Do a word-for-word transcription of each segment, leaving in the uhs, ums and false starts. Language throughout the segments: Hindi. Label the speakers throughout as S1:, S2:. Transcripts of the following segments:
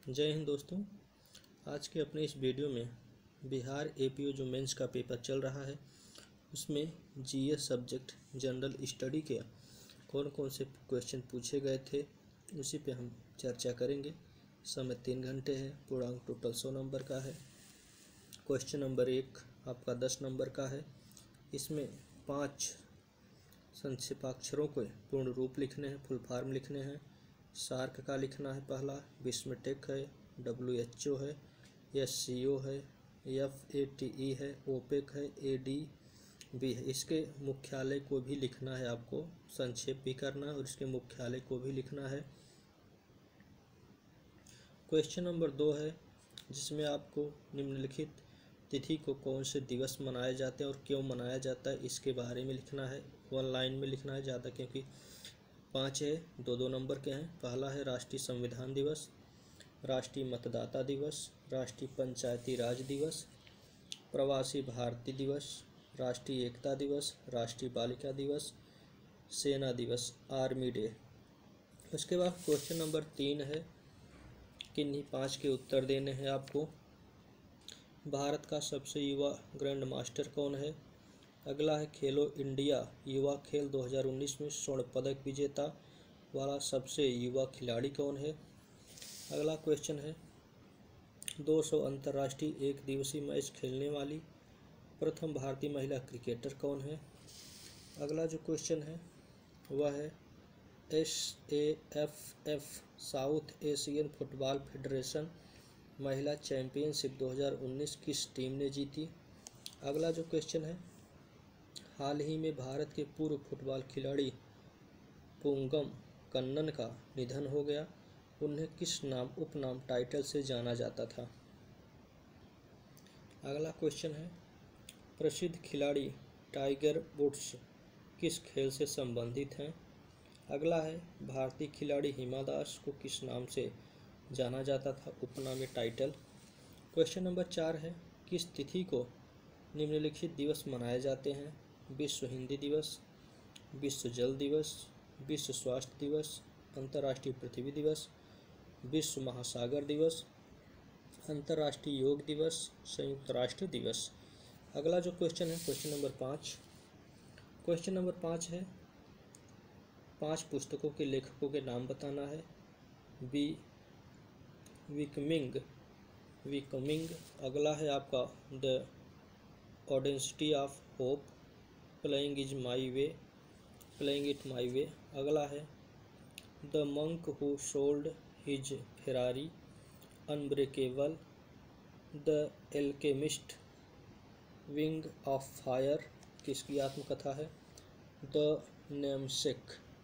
S1: जय हिंद दोस्तों। आज के अपने इस वीडियो में बिहार एपीओ जो मेंस का पेपर चल रहा है उसमें जीएस सब्जेक्ट जनरल स्टडी के कौन कौन से क्वेश्चन पूछे गए थे उसी पे हम चर्चा करेंगे। समय तीन घंटे है। पूर्णांक टोटल सौ नंबर का है। क्वेश्चन नंबर एक आपका दस नंबर का है। इसमें पाँच संक्षेपाक्षरों को पूर्ण रूप लिखने हैं, फुल फॉर्म लिखने हैं। सार्क का लिखना है पहला, विस्मटेक है, डब्ल्यू एच ओ है, एस सी ओ है, एफ ए टी ई है, ओपेक है, ए डी बी है। इसके मुख्यालय को भी लिखना है, आपको संक्षेप भी करना है और इसके मुख्यालय को भी लिखना है। क्वेश्चन नंबर दो है जिसमें आपको निम्नलिखित तिथि को कौन से दिवस मनाए जाते हैं और क्यों मनाया जाता है इसके बारे में लिखना है। वन लाइन में लिखना है ज़्यादा, क्योंकि पाँच है, दो दो नंबर के हैं। पहला है राष्ट्रीय संविधान दिवस, राष्ट्रीय मतदाता दिवस, राष्ट्रीय पंचायती राज दिवस, प्रवासी भारतीय दिवस, राष्ट्रीय एकता दिवस, राष्ट्रीय बालिका दिवस, सेना दिवस, आर्मी डे। उसके बाद क्वेश्चन नंबर तीन है, किन्हीं पाँच के उत्तर देने हैं आपको। भारत का सबसे युवा ग्रैंड मास्टर कौन है। अगला है खेलो इंडिया युवा खेल दो हज़ार उन्नीस में स्वर्ण पदक विजेता वाला सबसे युवा खिलाड़ी कौन है। अगला क्वेश्चन है, दो सौ अंतर्राष्ट्रीय एक दिवसीय मैच खेलने वाली प्रथम भारतीय महिला क्रिकेटर कौन है। अगला जो क्वेश्चन है वह है S A F F south Asian football federation महिला चैंपियनशिप दो हज़ार उन्नीस किस टीम ने जीती। अगला जो क्वेश्चन है, हाल ही में भारत के पूर्व फुटबॉल खिलाड़ी पुंगम कन्नन का निधन हो गया, उन्हें किस नाम उपनाम टाइटल से जाना जाता था। अगला क्वेश्चन है, प्रसिद्ध खिलाड़ी टाइगर वुड्स किस खेल से संबंधित हैं। अगला है, भारतीय खिलाड़ी हिमा दास को किस नाम से जाना जाता था, उपनाम या टाइटल। क्वेश्चन नंबर चार है, किस तिथि को निम्नलिखित दिवस मनाए जाते हैं। विश्व हिंदी दिवस, विश्व जल दिवस, विश्व स्वास्थ्य दिवस, अंतर्राष्ट्रीय पृथ्वी दिवस, विश्व महासागर दिवस, अंतर्राष्ट्रीय योग दिवस, संयुक्त राष्ट्र दिवस। अगला जो क्वेश्चन है क्वेश्चन नंबर पाँच। क्वेश्चन नंबर पाँच है, पांच पुस्तकों के लेखकों के नाम बताना है। बी विकमिंग विकमिंग अगला है आपका the audacity of hope, playing is my way, playing it my way. अगला है the monk who sold his Ferrari, unbreakable, the alchemist, wing of fire किसकी आत्मकथा है, द नेमसेक।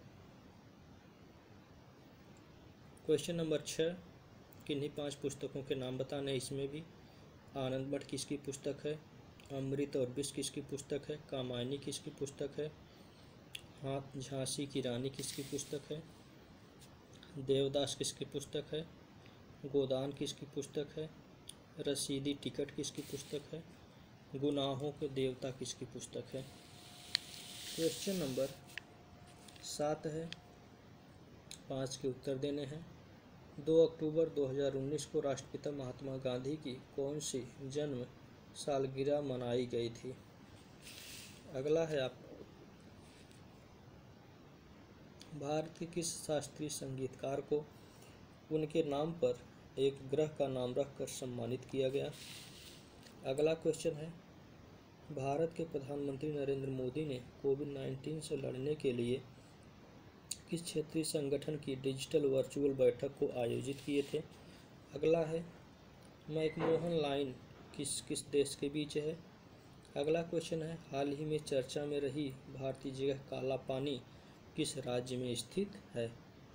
S1: क्वेश्चन नंबर छः, किन्हीं पांच पुस्तकों के नाम बताने। इसमें भी आनंद मठ किसकी पुस्तक है, अमृत और विष किसकी पुस्तक है, कामायनी किसकी पुस्तक है, हाथ झांसी की रानी किसकी पुस्तक है, देवदास किसकी पुस्तक है, गोदान किसकी पुस्तक है, रसीदी टिकट किसकी पुस्तक है, गुनाहों के देवता किसकी पुस्तक है। क्वेश्चन नंबर सात है, पाँच के उत्तर देने हैं। दो अक्टूबर दो हज़ार उन्नीस को राष्ट्रपिता महात्मा गांधी की कौन सी जन्म सालगिरह मनाई गई थी। अगला है आप, भारत के किस शास्त्रीय संगीतकार को उनके नाम पर एक ग्रह का नाम रखकर सम्मानित किया गया। अगला क्वेश्चन है, भारत के प्रधानमंत्री नरेंद्र मोदी ने कोविड नाइन्टीन से लड़ने के लिए किस क्षेत्रीय संगठन की डिजिटल वर्चुअल बैठक को आयोजित किए थे। अगला है, मैकमोहन लाइन किस किस देश के बीच है। अगला क्वेश्चन है, हाल ही में चर्चा में रही भारतीय जगह काला पानी किस राज्य में स्थित है।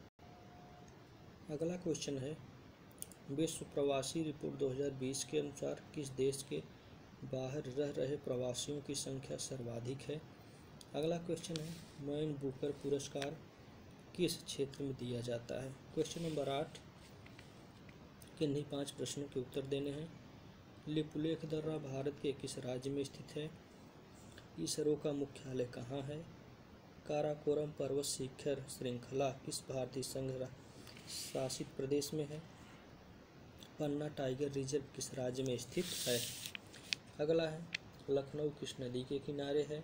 S1: अगला क्वेश्चन है, विश्व प्रवासी रिपोर्ट दो हज़ार बीस के अनुसार किस देश के बाहर रह रहे प्रवासियों की संख्या सर्वाधिक है। अगला क्वेश्चन है, मैन बुकर पुरस्कार किस क्षेत्र में दिया जाता है। क्वेश्चन नंबर आठ, किन्हीं पांच प्रश्नों के उत्तर देने हैं। लिपुलेख दर्रा भारत के किस राज्य में स्थित है। इसरो का मुख्यालय कहाँ है। काराकोरम पर्वत शिखर श्रृंखला किस भारतीय संघ शासित प्रदेश में है। पन्ना टाइगर रिजर्व किस राज्य में स्थित है? अगला है लखनऊ किस नदी के किनारे है?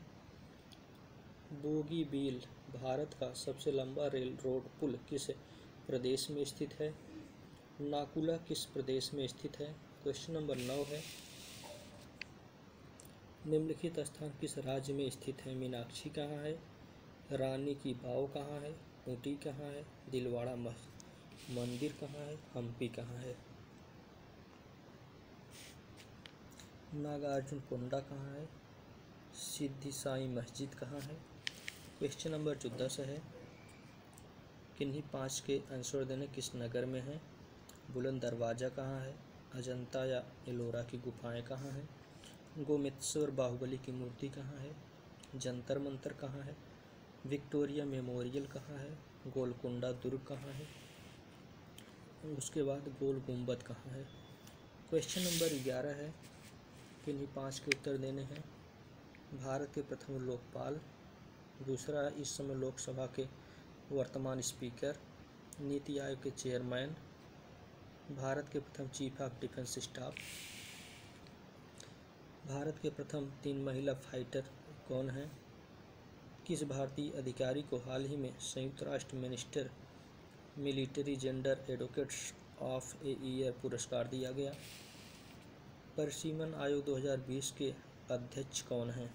S1: बोगीबील भारत का सबसे लंबा रेल रोड पुल किस प्रदेश में स्थित है? नाकुला किस प्रदेश में स्थित है? क्वेश्चन नंबर नौ है निम्नलिखित स्थान किस राज्य में स्थित है? मीनाक्षी कहाँ है? रानी की वाव कहाँ है? ऊटी कहाँ है? दिलवाड़ा मंदिर कहाँ है? हम्पी कहाँ है? नागार्जुन कोंडा कहाँ है? सिद्धि साई मस्जिद कहाँ है? क्वेश्चन नंबर जो दस है किन्हीं पाँच के आंसर देने किस नगर में है? बुलंद दरवाज़ा कहाँ है? अजंता या एलोरा की गुफाएं कहाँ हैं? गोमेश्वर बाहुबली की मूर्ति कहाँ है? जंतर मंतर कहाँ है? विक्टोरिया मेमोरियल कहाँ है? गोलकुंडा दुर्ग कहाँ है? उसके बाद गोल गुंबद कहाँ है? क्वेश्चन नंबर ग्यारह है किन्हीं पाँच के उत्तर देने हैं। भारत के प्रथम लोकपाल, दूसरा है इस समय लोकसभा के वर्तमान स्पीकर, नीति आयोग के चेयरमैन, भारत के प्रथम chief of defence staff, Bharat के प्रथम तीन महिला फाइटर कौन हैं? किस भारतीय अधिकारी को हाल ही में संयुक्त राष्ट्र minister military gender advocates of a year पुरस्कार दिया गया? परिसीमन आयोग दो हज़ार बीस के अध्यक्ष कौन हैं?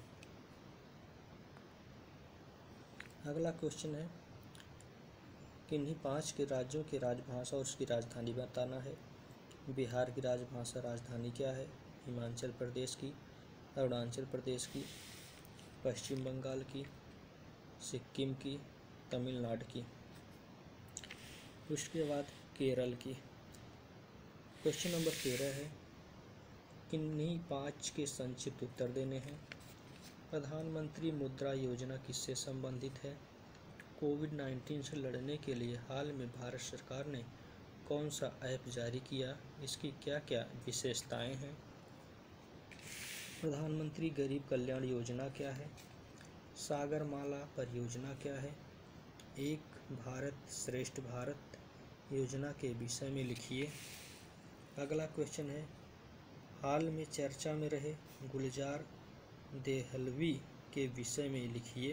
S1: अगला क्वेश्चन है किन्हीं पांच के राज्यों की राजभाषा और उसकी राजधानी बताना है। बिहार की राजभाषा राजधानी क्या है? हिमाचल प्रदेश की, अरुणाचल प्रदेश की, पश्चिम बंगाल की, सिक्किम की, तमिलनाडु की। उसके बाद केरल की। क्वेश्चन नंबर तेरह है किन्हीं पाँच के संक्षिप्त उत्तर देने हैं। प्रधानमंत्री मुद्रा योजना किससे संबंधित है? कोविड नाइन्टीन से लड़ने के लिए हाल में भारत सरकार ने कौन सा ऐप जारी किया? इसकी क्या क्या विशेषताएं हैं? प्रधानमंत्री गरीब कल्याण योजना क्या है? सागरमाला परियोजना क्या है? एक भारत श्रेष्ठ भारत योजना के विषय में लिखिए। अगला क्वेश्चन है हाल में चर्चा में रहे गुलजार देहलवी के विषय में लिखिए।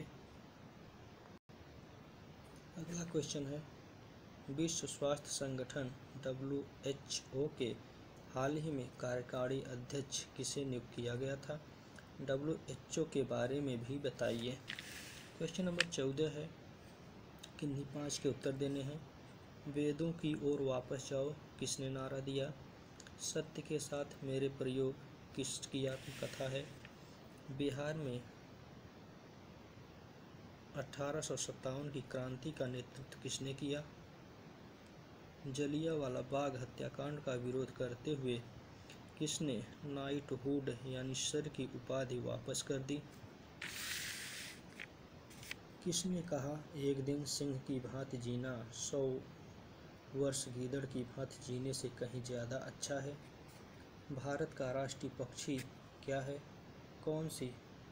S1: अगला क्वेश्चन है विश्व स्वास्थ्य संगठन डब्ल्यू एच ओ के हाल ही में कार्यकारी अध्यक्ष किसे नियुक्त किया गया था? डब्ल्यू एच ओ के बारे में भी बताइए। क्वेश्चन नंबर चौदह है किन्हीं पाँच के उत्तर देने हैं। वेदों की ओर वापस जाओ किसने नारा दिया? सत्य के साथ मेरे प्रयोग किसकी आत्मकथा है? बिहार में अठारह सौ सत्तावन की क्रांति का नेतृत्व किसने किया? जलियांवाला बाग हत्याकांड का विरोध करते हुए किसने नाइटहुड यानी सर की उपाधि वापस कर दी? किसने कहा एक दिन सिंह की भांति जीना सौ वर्ष गीदड़ की भांति जीने से कहीं ज़्यादा अच्छा है? भारत का राष्ट्रीय पक्षी क्या है? कौन सी?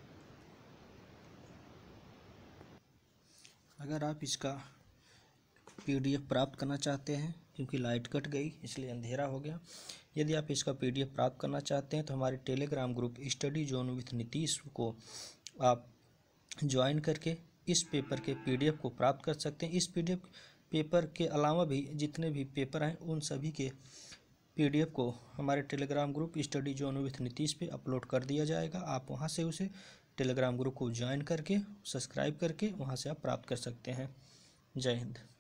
S1: अगर आप इसका पीडीएफ प्राप्त करना चाहते हैं, क्योंकि लाइट कट गई इसलिए अंधेरा हो गया, यदि आप इसका पीडीएफ प्राप्त करना चाहते हैं तो हमारे telegram group study zone with Nitish को आप ज्वाइन करके इस पेपर के पीडीएफ को प्राप्त कर सकते हैं। इस पीडीएफ पेपर के अलावा भी जितने भी पेपर हैं उन सभी के पीडीएफ को हमारे telegram group study zone with Nitish पे अपलोड कर दिया जाएगा। आप वहां से उसे टेलीग्राम ग्रुप को ज्वाइन करके सब्सक्राइब करके वहां से आप प्राप्त कर सकते हैं। जय हिंद।